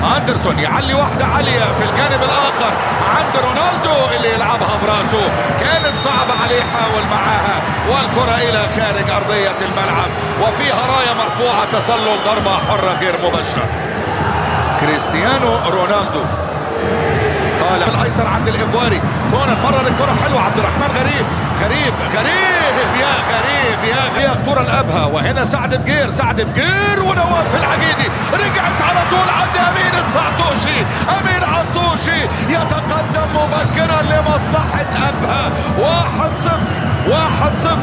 اندرسون يعلي واحدة عالية في الجانب الاخر عند رونالدو اللي يلعبها براسه، كانت صعبة عليه، حاول معاها والكرة الى خارج ارضية الملعب وفيها راية مرفوعة، تسلل ضربة حرة غير مباشرة. كريستيانو رونالدو طالع الايسر عند الايفواري، كونان مرر الكرة حلوة، عبد الرحمن غريب يا غريب يا خطورة الابهى. وهنا سعد بجير ونواف العقيدي رجعت على طول عند امين عطوشي يتقدم مبكرا لمصلحة ابها. 1-0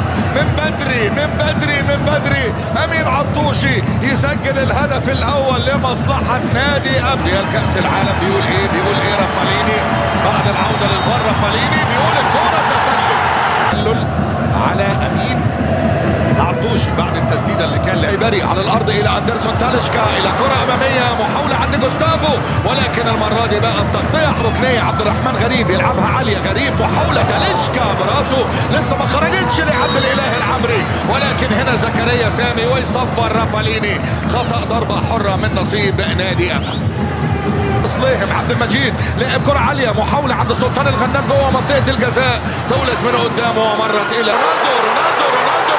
من بدري امين عطوشي يسجل الهدف الاول لمصلحة نادي ابها. الكأس العالم بيقول ايه راباليني بعد العودة للفار؟ راباليني بيقول الكرة تسلل على امين عطوشي بعد التسديده اللي كان لعيبري على الارض الى اندرسون تاليشكا، الى كره اماميه، محاوله عند جوستافو، ولكن المره دي بقى التغطيه ركنيه. عبد الرحمن غريب يلعبها عاليه، محاوله تاليشكا براسه لسه ما خرجتش لعبد الاله العمري، ولكن هنا زكريا سامي ويصفر راباليني خطا ضربه حره من نصيب نادي ابها. صليهم عبد المجيد لعب كرة عالية، محاولة عند سلطان الغنام جوه منطقة الجزاء، طولت من قدامه ومرت إلى رونالدو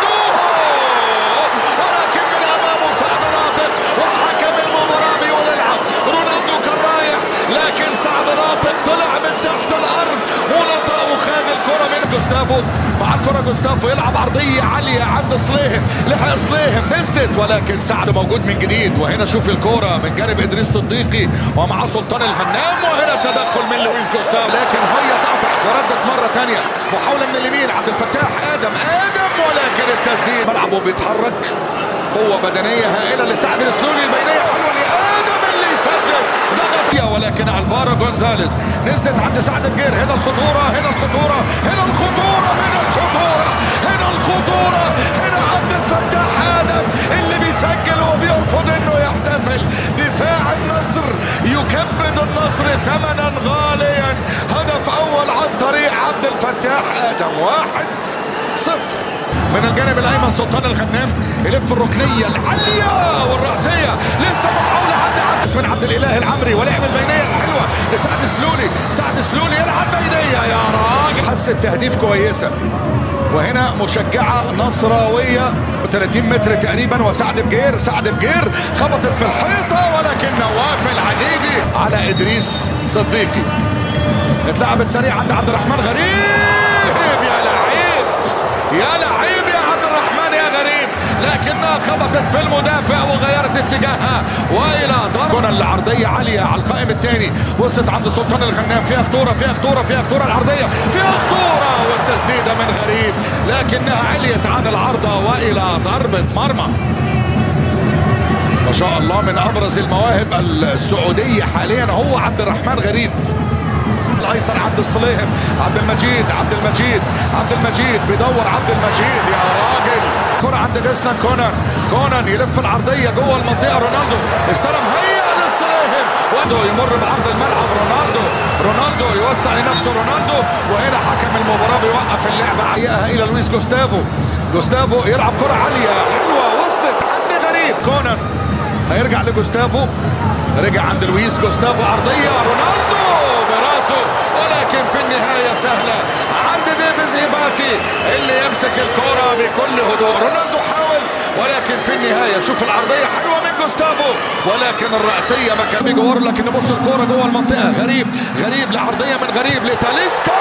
ولكن من أمامه سعد ناطق وحكم المباراة بيقول العب. رونالدو كان رايح لكن سعد ناطق طلع من تحت الأرض ونطق وخد الكرة من جوستافو. مع الكرة جوستافو يلعب عرضية عالية عند صليهم، لحق صليهم نزلت ولكن سعد موجود من جديد. وهنا شوف الكرة من جانب إدريس صديقي ومع سلطان الغنام، وهنا التدخل من لويس جوستافو، لكن هي اتقطعت وردت مرة تانية. محاولة من اليمين عبد الفتاح آدم ولكن التسديد ملعبه بيتحرك، قوة بدنية هائلة لسعد السلولي، البينية حلوة لآدم اللي يسدد ضغط، ولكن الفارو جونزاليز نزلت عند سعد بجير. هنا الخطورة هنا عبد الفتاح آدم اللي بيسجل وبيرفض انه يحتفل. دفاع النصر يكبد النصر ثمنا غاليا، هدف اول عن طريق عبد الفتاح آدم. 1-0 من الجانب الايمن سلطان الغنام يلف الركنيه العاليه والراسيه، لسه محاوله من عبد الاله العمري ولعب البينيه الحلوه لسعد السلولي يلعب بينيه يا راجل، حس التهديف كويسه. وهنا مشجعه نصراويه 30 متر تقريبا، وسعد بجير خبطت في الحيطه، ولكن نواف العقيدي على ادريس صديقي. اتلعبت سريع عند عبد الرحمن غريب، يا لعيب يا عبد الرحمن يا غريب، لكنها خبطت في المدافع وغيرت اتجاهها والى ضربه العرضيه عاليه على القائم الثاني، وصلت عند سلطان الغنام، فيها خطوره العرضيه، فيها خطوره والتسديده من غريب، لكنها عليت عن العارضه والى ضربه مرمى. ما شاء الله من ابرز المواهب السعوديه حاليا هو عبد الرحمن غريب. الايسر عبد الصليهم، عبد المجيد بيدور عبد المجيد يا راجل. كرة عند جيسلان كونان يلف العرضية جوه المنطقة، رونالدو استلم، هيا للصليهم، يمر بعرض الملعب، رونالدو يوسع لنفسه، وهنا حكم المباراة بيوقف اللعبة، عيقها الى لويس جوستافو يلعب كرة عالية حلوة وصلت عند غريب، كونان هيرجع لجوستافو، رجع عند لويس جوستافو، عرضية رونالدو براسه، ولكن في النهاية سهلة عند ديفيز إيباسي اللي يمسك الكرة بكل هدوء. رونالدو حاول ولكن في النهاية شوف العرضية حلوة من جوستافو، ولكن الرأسية ما كان بيجور، لكن بص الكرة جوه المنطقة، غريب لعرضية من غريب لتاليسكا،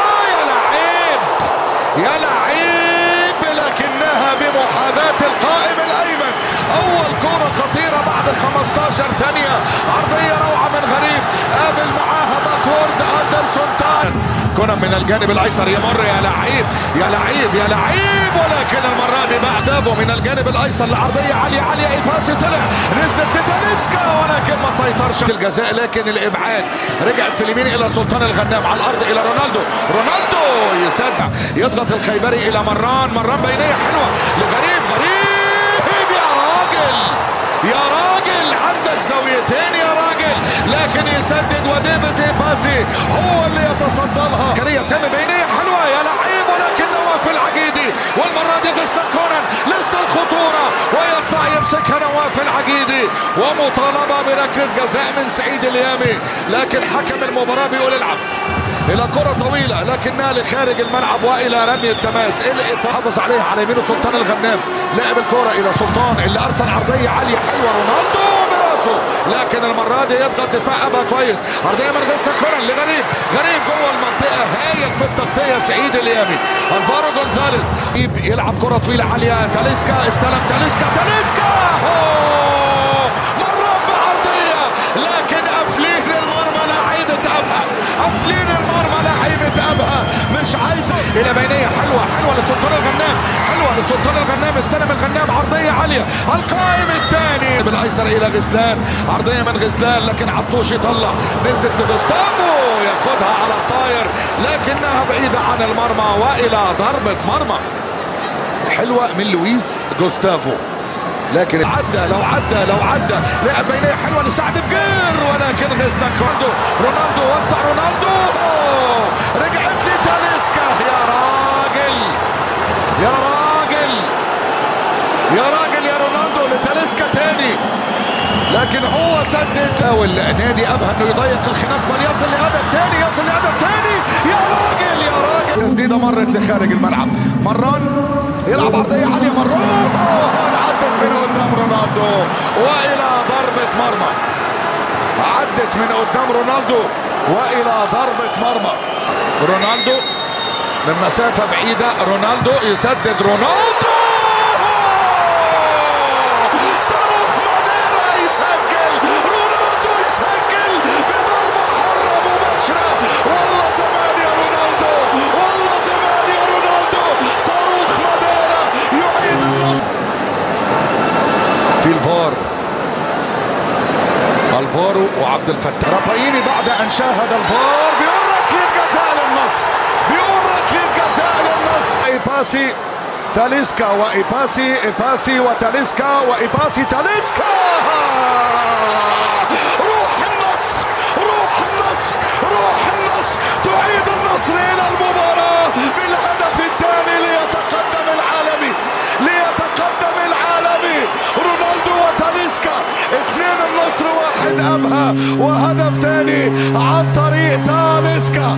يا لعيب لكنها بمحاذاة القائم الأيمن. أول كرة خطيرة بعد 15 ثانية، عرضية روعة من غريب، قابل معاها باكورد أندرسون كونان من الجانب الأيسر يمر، يا لعيب، ولكن المرة دي بقى جوستافو من الجانب الأيسر لعرضية عالية، الباسي طلع، نزلت تاليسكا ولكن ما سيطرش الجزاء، لكن الإبعاد رجعت في اليمين إلى سلطان الغنام، على الأرض إلى رونالدو يسدع، يضغط الخيبري إلى مران بينية حلوة لغريب، يا راجل عندك زاويتين يا راجل، لكن يسدد وديفيز إيباسي هو اللي يتصدى لها. زكريا سامي بينية حلوة يا لعيب، ولكن نواف العقيدي، والمرة دي غيسلان كونان لسه الخطورة ويطلع يمسكها نواف العقيدي ومطالبة بركلة جزاء من سعيد اليامي، لكن حكم المباراة بيقول العب الى كرة طويلة لكنها لخارج الملعب والى رمي التماس. حافظ عليها على يمينه سلطان الغنام، لعب الكرة الى سلطان اللي ارسل عرضية عالية حلوة، رونالدو براسه، لكن المرة دي يضغط دفاع ابها كويس. عرضية من غزة الكرة لغريب، غريب جوه المنطقة، هايل في التغطية سعيد اليامي. الفارو جونزاليز يلعب كرة طويلة عالية، تاليسكا استلم، تاليسكا مرة بعرضية، لكن قافلين المرمى لعيبة ابها، قافلين المرمى لعيبة ابها، مش عايزة الى بينية حلوة لسلطان الغنام، حلوة لسلطان الغنام، استلم الغنام عرضية عالية، القائم الثاني بالايسر الى غسلان، عرضية من غسلان لكن عطوش يطلع، نزلت لجوستافو ياخدها على الطاير لكنها بعيدة عن المرمى والى ضربة مرمى حلوة من لويس جوستافو، لكن لو عدى لعب بينيه حلوه لسعد بجير، ولكن غزلان رونالدو وسع، رونالدو رجعت لتاليسكا، يا رونالدو لتاليسكا تاني، لكن هو سدد. او نادي ابها انه يضيق الخلاف بل يصل لهدف تاني، يا راجل تسديده مرت لخارج الملعب، مران يلعب عرضيه عاليه، مران عدت من قدام رونالدو والى ضربه مرمى، عدت من قدام رونالدو والى ضربه مرمى. رونالدو من مسافه بعيده، رونالدو يسدد، رونالدو صاروخ ماديرا يسجل، رونالدو يسجل بضربه حره مباشره، والله زمان يا رونالدو، والله زمان يا رونالدو، صاروخ ماديرا يعيد النصر. في الفارو وعبد الفتاح رابايني بعد ان شاهد الفار بيقول ركله جزاء للنصر، إيباسي تاليسكا إيباسي وتاليسكا تاليسكا، روح النصر تعيد النصر الى المباراة بالهدف الثاني ليتقدم العالمي رونالدو وتاليسكا، 2 النصر 1 ابها، وهدف ثاني عن طريق تاليسكا.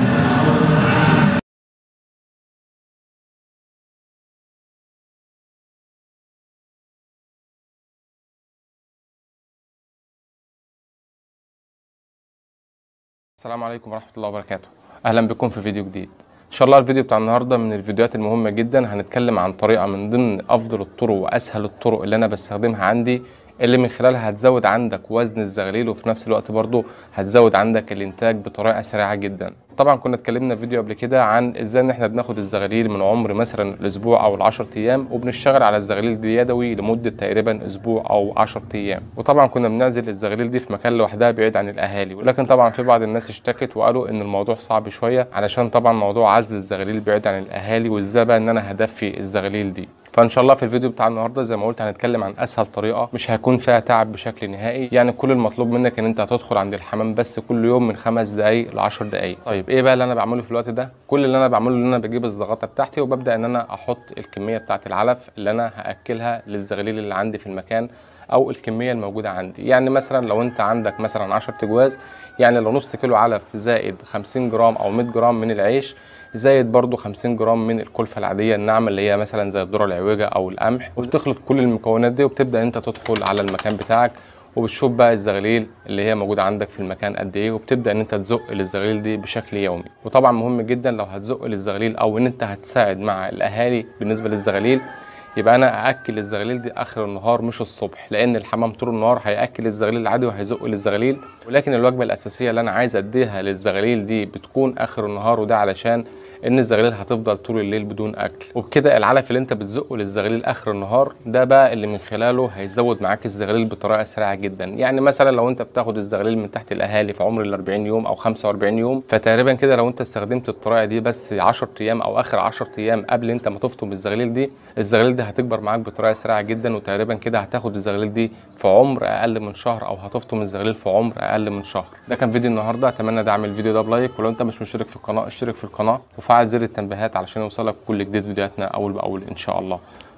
السلام عليكم ورحمة الله وبركاته. أهلا بكم في فيديو جديد. إن شاء الله الفيديو بتاع النهاردة من الفيديوهات المهمة جدا، هنتكلم عن طريقة من ضمن أفضل الطرق وأسهل الطرق اللي أنا بستخدمها عندي، اللي من خلالها هتزود عندك وزن الزغليل وفي نفس الوقت برضو هتزود عندك الإنتاج بطريقة سريعة جدا. طبعا كنا اتكلمنا في فيديو قبل كده عن ازاي ان احنا بناخد الزغاليل من عمر مثلا الاسبوع او ال10 ايام، وبنشتغل على الزغاليل دي يدوي لمده تقريبا اسبوع او 10 ايام، وطبعا كنا بنعزل الزغاليل دي في مكان لوحدها بعيد عن الاهالي. ولكن طبعا في بعض الناس اشتكت وقالوا ان الموضوع صعب شويه، علشان طبعا موضوع عزل الزغاليل بعيد عن الاهالي، وازاي بقى ان انا هدفي الزغاليل دي. فان شاء الله في الفيديو بتاع النهارده زي ما قلت هنتكلم عن اسهل طريقه مش هيكون فيها تعب بشكل نهائي، يعني كل المطلوب منك ان انت هتدخل عند الحمام بس كل يوم من 5 دقائق ل 10 دقائق. طيب ايه بقى اللي انا بعمله في الوقت ده؟ كل اللي انا بعمله ان انا بجيب الزغطه بتاعتي وببدا ان انا احط الكميه بتاعه العلف اللي انا هاكلها للزغاليل اللي عندي في المكان، او الكميه الموجوده عندي. يعني مثلا لو انت عندك مثلا 10 تجواز، يعني لو نص كيلو علف زائد 50 جرام او 100 جرام من العيش، زائد برضو 50 جرام من الكلفه العاديه الناعمه اللي هي مثلا زي الذره العويجه او القمح، وتخلط كل المكونات دي وبتبدا انت تدخل على المكان بتاعك وبتشوف بقى الزغاليل اللي هي موجوده عندك في المكان قد ايه، وبتبدا ان انت تزق للزغاليل دي بشكل يومي. وطبعا مهم جدا لو هتزق للزغاليل او ان انت هتساعد مع الاهالي بالنسبه للزغاليل، يبقى انا ااكل الزغاليل دي اخر النهار مش الصبح، لان الحمام طول النهار هياكل الزغاليل العادي وهيزق للزغاليل، ولكن الوجبه الاساسيه اللي انا عايز اديها للزغاليل دي بتكون اخر النهار، وده علشان ان الزغاليل هتفضل طول الليل بدون اكل. وبكده العلف اللي انت بتزقه للزغاليل اخر النهار ده بقى اللي من خلاله هيزود معاك الزغاليل بطريقه سريعه جدا. يعني مثلا لو انت بتاخد الزغاليل من تحت الاهالي في عمر ال 40 يوم او 45 يوم، فتقريبا كده لو انت استخدمت الطريقه دي بس 10 ايام او اخر 10 ايام قبل انت ما تفطم الزغاليل دي، الزغاليل دي هتكبر معاك بطريقه سريعه جدا، وتقريبا كده هتاخد الزغاليل دي في عمر اقل من شهر، او هتفطم الزغاليل في عمر اقل من شهر. ده كان فيديو النهارده، اتمنى دعم الفيديو ده بلايك، ولو انت مش مشترك في القناه اشترك في القناه وفعل زر التنبيهات علشان يوصلك كل جديد فيديوهاتنا اول باول ان شاء الله.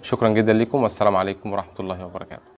شكرا جدا لكم والسلام عليكم ورحمه الله وبركاته.